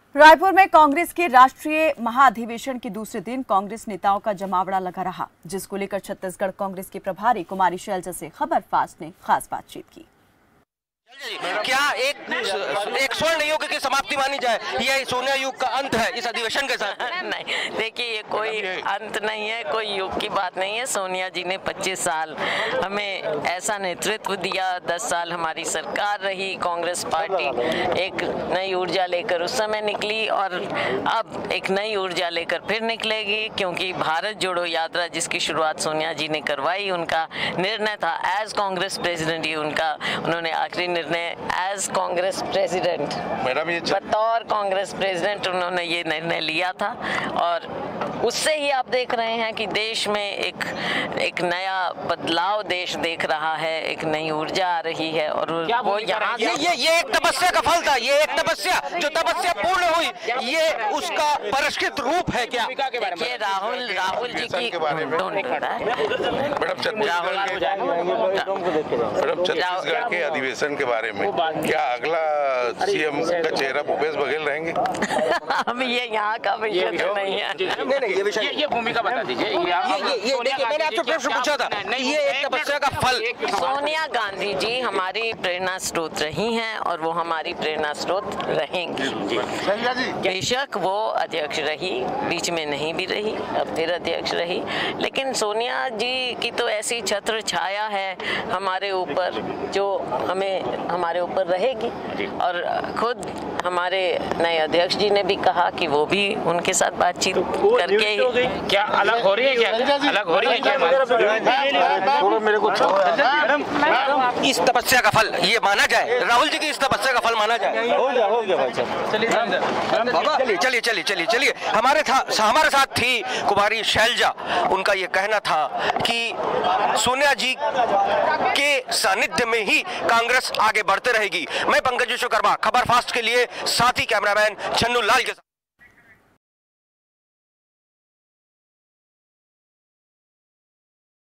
रायपुर में कांग्रेस के राष्ट्रीय महाधिवेशन के दूसरे दिन कांग्रेस नेताओं का जमावड़ा लगा रहा, जिसको लेकर छत्तीसगढ़ कांग्रेस के प्रभारी कुमारी शैलजा से खबर फास्ट ने खास बातचीत की। क्या एक स्वर्ण युग की समाप्ति मानी जाए, यह सोनिया युग का अंत है इस अधिवेशन के साथ? नहीं, देखिए ये कोई अंत नहीं है, कोई युग की बात नहीं है। सोनिया जी ने 25 साल हमें ऐसा नेतृत्व दिया, 10 साल हमारी सरकार रही, कांग्रेस पार्टी एक नई ऊर्जा लेकर उस समय निकली और अब एक नई ऊर्जा लेकर फिर निकलेगी, क्योंकि भारत जोड़ो यात्रा जिसकी शुरुआत सोनिया जी ने करवाई, उनका निर्णय था एज कांग्रेस प्रेसिडेंट, ही उन्होंने आखिरी निर्णय एज कांग्रेस प्रेसिडेंट, बतौर कांग्रेस प्रेसिडेंट उन्होंने ये निर्णय लिया था। और उससे ही आप देख रहे हैं कि देश में एक नया बदलाव देश देख रहा है, एक नई ऊर्जा आ रही है। और वो यहाँ ये एक तपस्या का फल था, ये एक तपस्या जो तपस्या पूर्ण हुई, ये उसका परिष्कृत रूप है क्या? देखिए राहुल जी की छत्तीसगढ़ के अधिवेशन के बारे में क्या अगला सीएम का चेहरा भूपेश बघेल रहेंगे? हम ये यहाँ का विषय तो नहीं है। ये भूमिका बता दीजिए। मैंने आपसे प्रश्न पूछा था, ये एक तपस्या का फल। सोनिया गांधी जी हमारी प्रेरणा स्रोत रही हैं और वो हमारी प्रेरणा स्रोत रहेंगी। बेशक वो अध्यक्ष रही, बीच में नहीं भी रही, अब फिर अध्यक्ष रही, लेकिन सोनिया जी की तो ऐसी छत्र छाया है हमारे ऊपर जो हमारे ऊपर रहेगी। और खुद हमारे नए अध्यक्ष जी ने भी कहा कि वो भी उनके साथ बातचीत करके क्या अलग हो रही है, क्या अलग हो रही है क्या? मेरे को इस तपस्या का फल ये माना जाए, राहुल जी की इस तपस्या का फल माना जाए? हो गया भाई साहब। चलिए हमारे साथ थी कुमारी शैलजा। उनका ये कहना था कि सोनिया जी के सानिध्य में ही कांग्रेस आगे बढ़ते रहेगी। मैं पंकज विश्वकर्मा, खबर फास्ट के लिए साथी कैमरामैन छन्नू लाल के साथ।